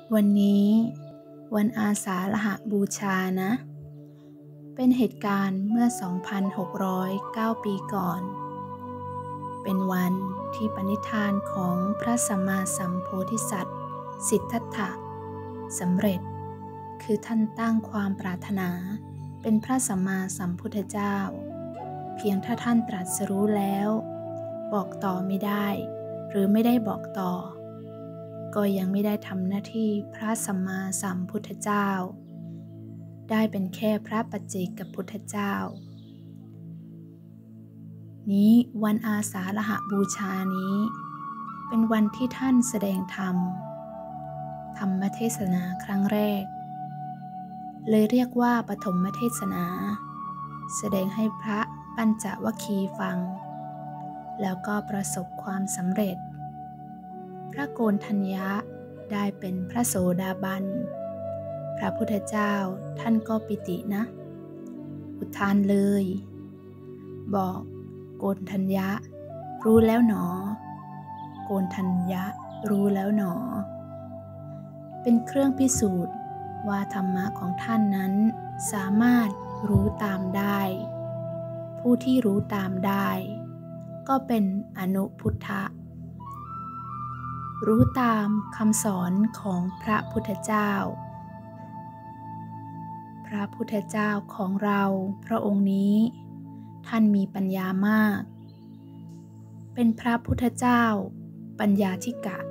วันนี้วันอาสาฬหบูชานะ เป็นเหตุการณ์เมื่อ 2,609 ปีก่อน เป็นวันที่ปณิธานของพระสัมมาสัมโพธิสัตว์สิทธัตถะสำเร็จ คือท่านตั้งความปรารถนาเป็นพระสัมมาสัมพุทธเจ้า เพียงถ้าท่านตรัสรู้แล้วบอกต่อไม่ได้หรือไม่ได้บอกต่อก็ยังไม่ได้ทำหน้าที่พระสัมมาสัมพุทธเจ้าได้เป็นแค่พระปัจเจกพุทธเจ้านี้วันอาสาฬหบูชานี้เป็นวันที่ท่านแสดงธรรมเทศนาครั้งแรกเลยเรียกว่าปฐมเทศนาแสดงให้พระปัญจวัคคีย์ฟังแล้วก็ประสบความสำเร็จพระโกณฑัญญะได้เป็นพระโสดาบันพระพุทธเจ้าท่านก็ปิตินะอุทานเลยบอกโกณฑัญญะรู้แล้วหนอโกณฑัญญะรู้แล้วหนอเป็นเครื่องพิสูจน์ว่าธรรมะของท่านนั้นสามารถรู้ตามได้ผู้ที่รู้ตามได้ก็เป็นอนุพุทธะรู้ตามคำสอนของพระพุทธเจ้าพระพุทธเจ้าของเราพระองค์นี้ท่านมีปัญญามากเป็นพระพุทธเจ้าปัญญาธิกะ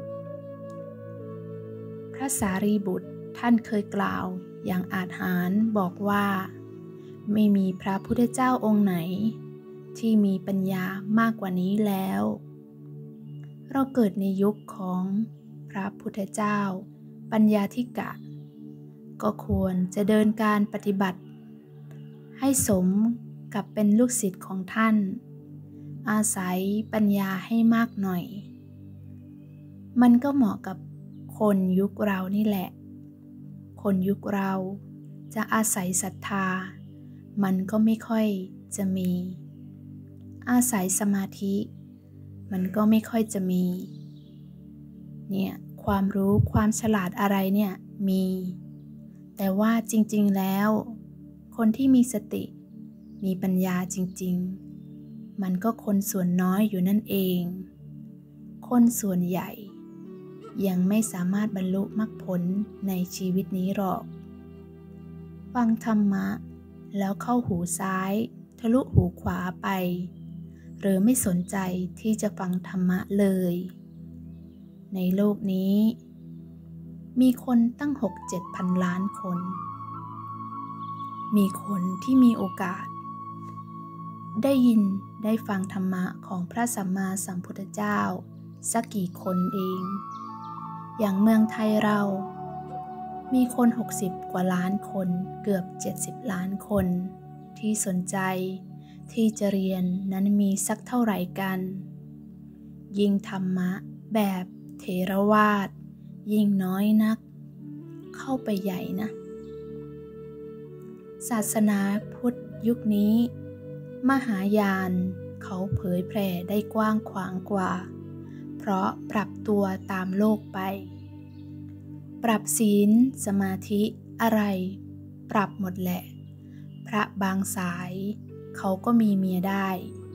พระสารีบุตรท่านเคยกล่าวอย่างอาจหาญบอกว่าไม่มีพระพุทธเจ้าองค์ไหนที่มีปัญญามากกว่านี้แล้วเราเกิดในยุคของพระพุทธเจ้าปัญญาธิกะก็ควรจะเดินการปฏิบัติให้สมกับเป็นลูกศิษย์ของท่านอาศัยปัญญาให้มากหน่อยมันก็เหมาะกับคนยุคเรานี่แหละคนยุคเราจะอาศัยศรัทธามันก็ไม่ค่อยจะมีอาศัยสมาธิมันก็ไม่ค่อยจะมีเนี่ยความรู้ความฉลาดอะไรเนี่ยมีแต่ว่าจริงๆแล้วคนที่มีสติมีปัญญาจริงๆมันก็คนส่วนน้อยอยู่นั่นเองคนส่วนใหญ่ยังไม่สามารถบรรลุมรรคผลในชีวิตนี้หรอกฟังธรรมะแล้วเข้าหูซ้ายทะลุหูขวาไปหรือไม่สนใจที่จะฟังธรรมะเลยในโลกนี้มีคนตั้ง 6-7 พันล้านคนมีคนที่มีโอกาสได้ยินได้ฟังธรรมะของพระสัมมาสัมพุทธเจ้าสักกี่คนเองอย่างเมืองไทยเรามีคน60 กว่าล้านคนเกือบ70 ล้านคนที่สนใจที่จะเรียนนั้นมีสักเท่าไหร่กันยิ่งธรรมะแบบเถรวาทยิ่งน้อยนักเข้าไปใหญ่นะศาสนาพุทธยุคนี้มหายานเขาเผยแผ่ได้กว้างขวางกว่าเพราะปรับตัวตามโลกไปปรับศีลสมาธิอะไรปรับหมดแหละพระบางสายเขาก็มีเมียได้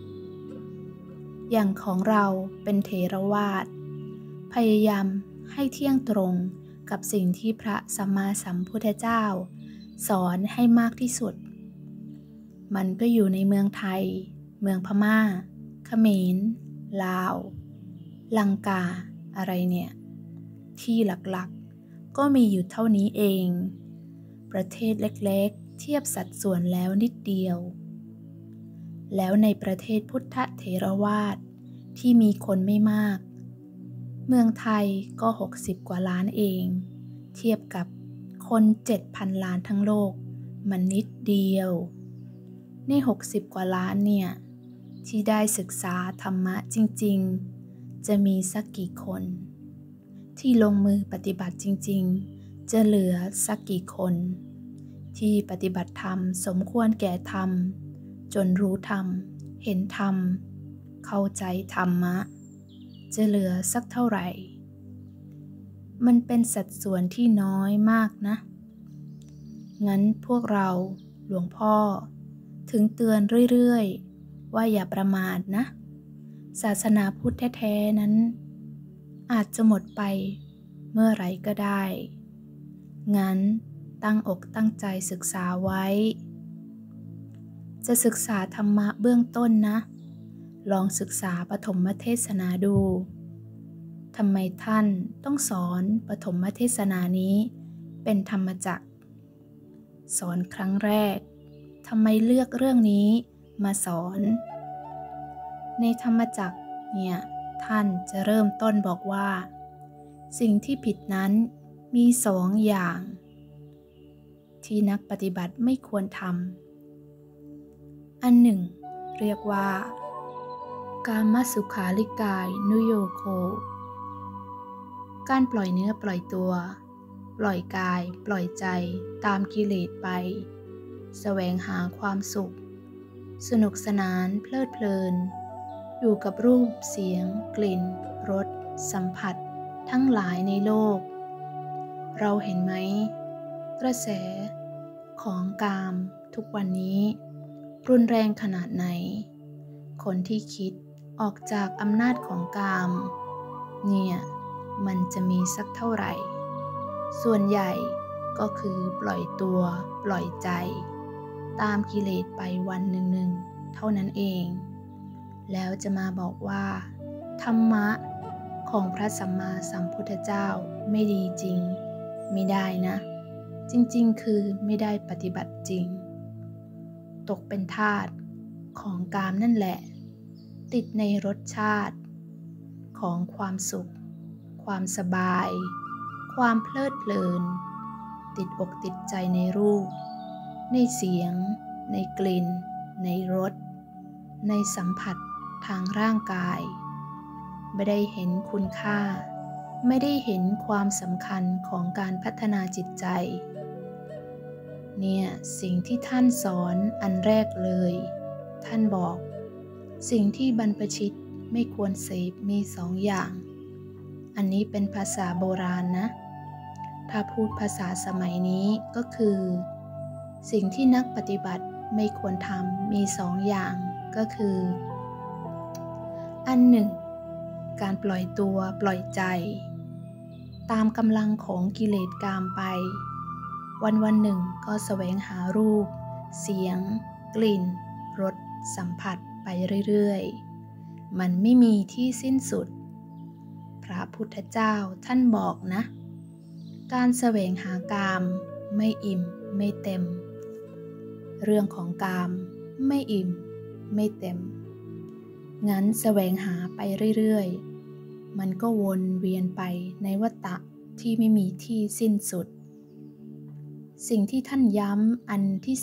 อย่างของเราเป็นเถรวาทพยายามให้เที่ยงตรงกับสิ่งที่พระสัมมาสัมพุทธเจ้าสอนให้มากที่สุดมันก็อยู่ในเมืองไทยเมืองพม่าเขมรลาวลังกาอะไรเนี่ยที่หลักๆก็มีอยู่เท่านี้เองประเทศเล็กๆเทียบสัดส่วนแล้วนิดเดียวแล้วในประเทศพุทธเถรวาทที่มีคนไม่มากเมืองไทยก็60 กว่าล้านเองเทียบกับคน 7,000 ล้านทั้งโลกมันนิดเดียวใน60 กว่าล้านเนี่ยที่ได้ศึกษาธรรมะจริงๆจะมีสักกี่คนที่ลงมือปฏิบัติจริงๆจะเหลือสักกี่คนที่ปฏิบัติธรรมสมควรแก่ธรรมจนรู้ธรรมเห็นธรรมเข้าใจธรรมะจะเหลือสักเท่าไหร่มันเป็นสัดส่วนที่น้อยมากนะงั้นพวกเราหลวงพ่อถึงเตือนเรื่อยๆว่าอย่าประมาทนะศาสนาพุทธแท้ๆนั้นอาจจะหมดไปเมื่อไหร่ก็ได้งั้นตั้งอกตั้งใจศึกษาไว้จะศึกษาธรรมะเบื้องต้นนะลองศึกษาปฐมเทศนาดูทำไมท่านต้องสอนปฐมเทศนานี้เป็นธรรมจักรสอนครั้งแรกทำไมเลือกเรื่องนี้มาสอนในธรรมจักรเนี่ยท่านจะเริ่มต้นบอกว่าสิ่งที่ผิดนั้นมี2 อย่างที่นักปฏิบัติไม่ควรทำอันหนึ่งเรียกว่ากามสุขาริกายนุโยโคการปล่อยเนื้อปล่อยตัวปล่อยกายปล่อยใจตามกิเลสไปแสวงหาความสุขสนุกสนานเพลิดเพลินอยู่กับรูปเสียงกลิ่นรสสัมผัสทั้งหลายในโลกเราเห็นไหมกระแสของกามทุกวันนี้รุนแรงขนาดไหนคนที่คิดออกจากอำนาจของกามเนี่ยมันจะมีสักเท่าไหร่ส่วนใหญ่ก็คือปล่อยตัวปล่อยใจตามกิเลสไปวันหนึ่งเท่านั้นเองแล้วจะมาบอกว่าธรรมะของพระสัมมาสัมพุทธเจ้าไม่ดีจริงไม่ได้นะจริงๆคือไม่ได้ปฏิบัติจริงตกเป็นทาสของกามนั่นแหละติดในรสชาติของความสุขความสบายความเพลิดเพลินติดอกติดใจในรูปในเสียงในกลิ่นในรสในสัมผัสทางร่างกายไม่ได้เห็นคุณค่าไม่ได้เห็นความสำคัญของการพัฒนาจิตใจเนี่ยสิ่งที่ท่านสอนอันแรกเลยท่านบอกสิ่งที่บรรพชิตไม่ควรเสพมี2 อย่างอันนี้เป็นภาษาโบราณนะถ้าพูดภาษาสมัยนี้ก็คือสิ่งที่นักปฏิบัติไม่ควรทำมี2 อย่างก็คืออันหนึ่งการปล่อยตัวปล่อยใจตามกำลังของกิเลสกามไปวันหนึ่งก็แสวงหารูปเสียงกลิ่นรสสัมผัสไปเรื่อยๆมันไม่มีที่สิ้นสุดพระพุทธเจ้าท่านบอกนะการแสวงหากามไม่อิ่มไม่เต็มเรื่องของกามไม่อิ่มไม่เต็มงั้นแสวงหาไปเรื่อยๆมันก็วนเวียนไปในวัฏฏะที่ไม่มีที่สิ้นสุดสิ่งที่ท่านย้ำอันที่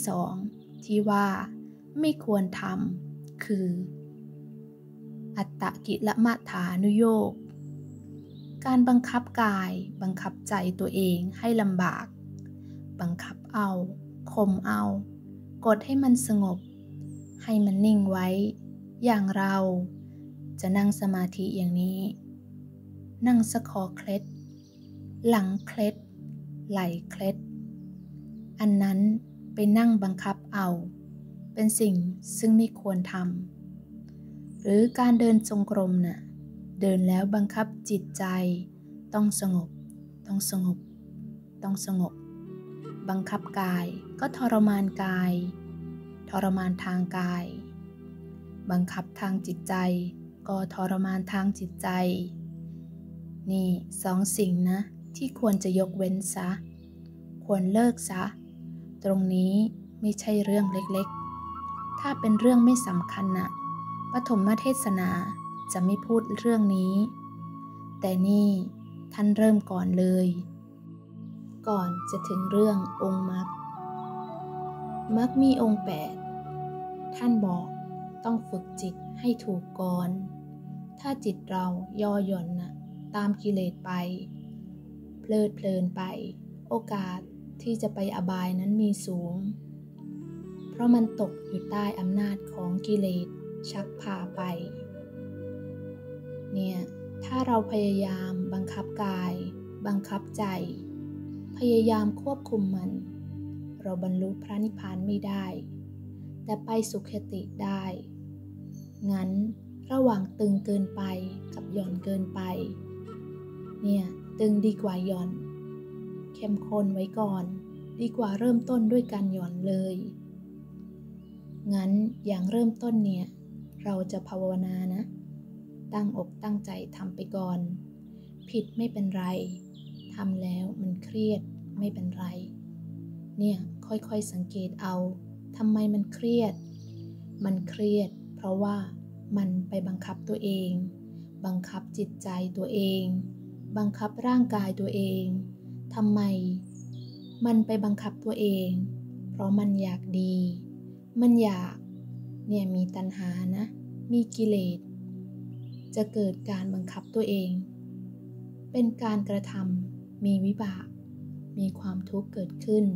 2ที่ว่าไม่ควรทำคืออัตตกิลมัฏฐานุโยคการบังคับกายบังคับใจตัวเองให้ลำบากบังคับเอาข่มเอากดให้มันสงบให้มันนิ่งไว้อย่างเราจะนั่งสมาธิอย่างนี้นั่งสะคอเคล็ดหลังเคล็ดไหล่เคล็ดอันนั้นไปนั่งบังคับเอาเป็นสิ่งซึ่งไม่ควรทำหรือการเดินจงกรมน่ะเดินแล้วบังคับจิตใจต้องสงบต้องสงบต้องสงบบังคับกายก็ทรมานกายทรมานทางกายบังคับทางจิตใจก็ทรมานทางจิตใจนี่2 สิ่งนะที่ควรจะยกเว้นซะควรเลิกซะตรงนี้ไม่ใช่เรื่องเล็กๆถ้าเป็นเรื่องไม่สำคัญน่ะปฐมเทศนาจะไม่พูดเรื่องนี้แต่นี่ท่านเริ่มก่อนเลยก่อนจะถึงเรื่ององค์มรรคมีองค์8ท่านบอกต้องฝึกจิตให้ถูกก่อนถ้าจิตเราย่อหย่อนนะตามกิเลสไปเพลิดเพลินไปโอกาสที่จะไปอบายนั้นมีสูงเพราะมันตกอยู่ใต้อำนาจของกิเลสชักพาไปเนี่ยถ้าเราพยายามบังคับกายบังคับใจพยายามควบคุมมันเราบรรลุพระนิพพานไม่ได้แต่ไปสุคติได้งั้นระหว่างตึงเกินไปกับหย่อนเกินไปเนี่ยตึงดีกว่าหย่อนเข้มข้นไว้ก่อนดีกว่าเริ่มต้นด้วยการหย่อนเลยงั้นอย่างเริ่มต้นเนี่ยเราจะภาวนานะตั้งอกตั้งใจทำไปก่อนผิดไม่เป็นไรทำแล้วมันเครียดไม่เป็นไรเนี่ยค่อยๆสังเกตเอาทำไมมันเครียดเพราะว่ามันไปบังคับตัวเองบังคับจิตใจตัวเองบังคับร่างกายตัวเองทำไมมันไปบังคับตัวเองเพราะมันอยากดีมันอยากเนี่ยมีตัณหานะมีกิเลสจะเกิดการบังคับตัวเองเป็นการกระทำมีวิบากมีความทุกข์เกิดขึ้น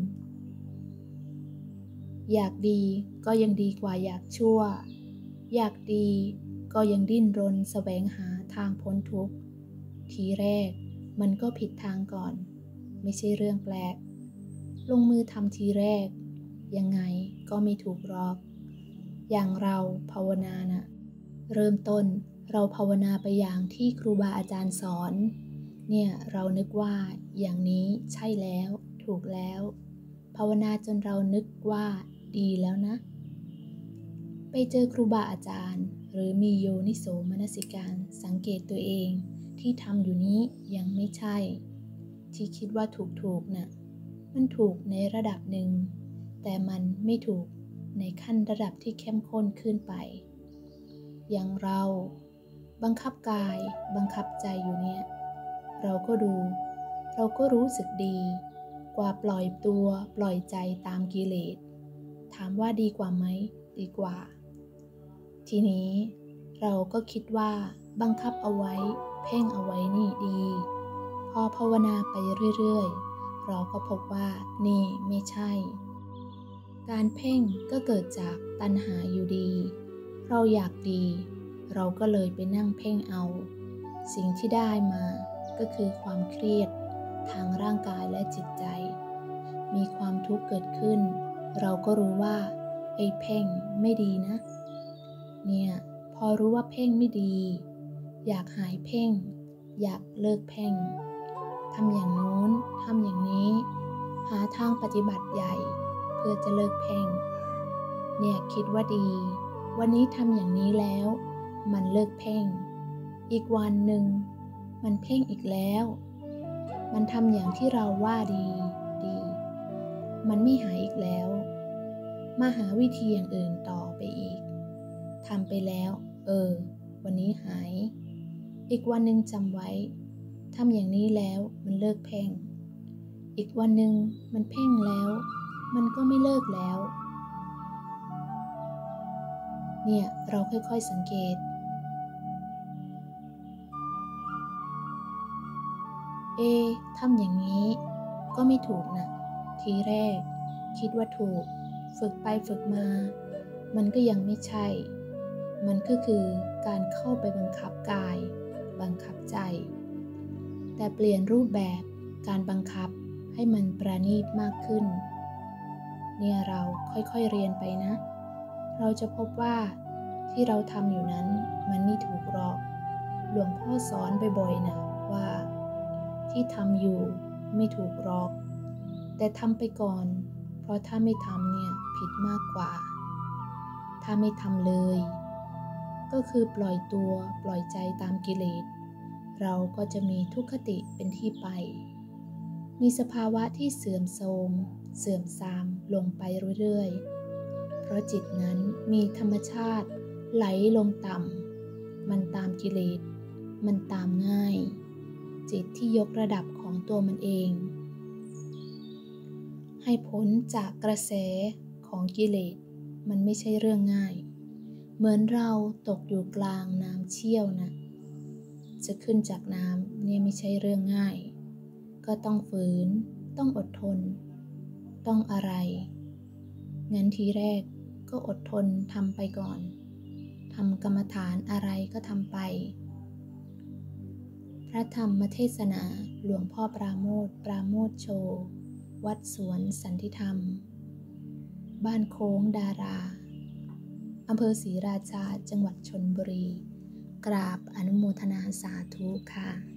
อยากดีก็ยังดีกว่าอยากชั่วอยากดีก็ยังดิ้นรนแสวงหาทางพ้นทุกข์ทีแรกมันก็ผิดทางก่อนไม่ใช่เรื่องแปลกลงมือทำทีแรกยังไงก็ไม่ถูกหรอกอย่างเราภาวนานะเริ่มต้นเราภาวนาไปอย่างที่ครูบาอาจารย์สอนเนี่ยเรานึกว่าอย่างนี้ใช่แล้วถูกแล้วภาวนาจนเรานึกว่าดีแล้วนะไปเจอครูบาอาจารย์หรือมีโยนิโสมนสิการสังเกตตัวเองที่ทำอยู่นี้ยังไม่ใช่ที่คิดว่าถูกน่ะมันถูกในระดับหนึ่งแต่มันไม่ถูกในขั้นระดับที่เข้มข้นขึ้นไปอย่างเราบังคับกายบังคับใจอยู่เนี่ยเราก็รู้สึกดีกว่าปล่อยตัวปล่อยใจตามกิเลสถามว่าดีกว่าไหมดีกว่าทีนี้เราก็คิดว่าบังคับเอาไว้เพ่งเอาไว้นี่ดีพอภาวนาไปเรื่อยๆเราก็พบว่านี่ไม่ใช่การเพ่งก็เกิดจากตัณหาอยู่ดีเราอยากดีเราก็เลยไปนั่งเพ่งเอาสิ่งที่ได้มาก็คือความเครียดทางร่างกายและจิตใจมีความทุกข์เกิดขึ้นเราก็รู้ว่าไอ้เพ่งไม่ดีนะเนี่ยพอรู้ว่าเพ่งไม่ดีอยากหายเพ่งอยากเลิกเพ่งทำอย่างโน้นทำอย่างนี้หาทางปฏิบัติใหญ่เพื่อจะเลิกเพ่งเนี่ยคิดว่าดีวันนี้ทำอย่างนี้แล้วมันเลิกเพ่งอีกวันหนึ่งมันเพ่งอีกแล้วมันทำอย่างที่เราว่าดีมันไม่หายอีกแล้วมาหาวิธีอย่างอื่นต่อไปอีกทำไปแล้ววันนี้หายอีกวันหนึ่งจำไว้ทำอย่างนี้แล้วมันเลิกเพ่งอีกวันหนึ่งมันเพ่งแล้วมันก็ไม่เลิกแล้วเนี่ยเราค่อยๆสังเกตทำอย่างนี้ก็ไม่ถูกนะทีแรกคิดว่าถูกฝึกไปฝึกมามันก็ยังไม่ใช่มันก็คือการเข้าไปบังคับกายบังคับใจแต่เปลี่ยนรูปแบบการบังคับให้มันประณีตมากขึ้นเนี่ยเราค่อยๆเรียนไปนะเราจะพบว่าที่เราทำอยู่นั้นมันไม่ถูกหรอกหลวงพ่อสอนบ่อยๆนะว่าที่ทำอยู่ไม่ถูกหรอกแต่ทำไปก่อนเพราะถ้าไม่ทำเนี่ยผิดมากกว่าถ้าไม่ทำเลยก็คือปล่อยตัวปล่อยใจตามกิเลสเราก็จะมีทุกขติเป็นที่ไปมีสภาวะที่เสื่อมโทรมเสื่อมทรามลงไปเรื่อยๆเพราะจิตนั้นมีธรรมชาติไหลลงต่ำมันตามกิเลสมันตามง่ายจิตที่ยกระดับของตัวมันเองให้พ้นจากกระแสของกิเลสมันไม่ใช่เรื่องง่ายเหมือนเราตกอยู่กลางน้ำเชี่ยวนะจะขึ้นจากน้ำเนี่ยไม่ใช่เรื่องง่ายก็ต้องฝืนต้องอดทนต้องอะไรงั้นทีแรกก็อดทนทำไปก่อนทำกรรมฐานอะไรก็ทำไปพระระธรรมเทศนาหลวงพ่อปราโมทย์ปราโมทย์โช วัดสวนสันติธรรม บ้านโค้งดาราอำเภอศรีราชาจังหวัดชลบุรี กราบอนุโมทนาสาธุค่ะ